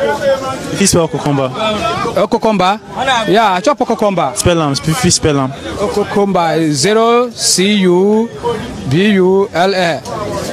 If you spell cucumber. Cucumber? Yeah, chop cucumber. Spell them. If you spell them. Cucumber is 0 CUBULA.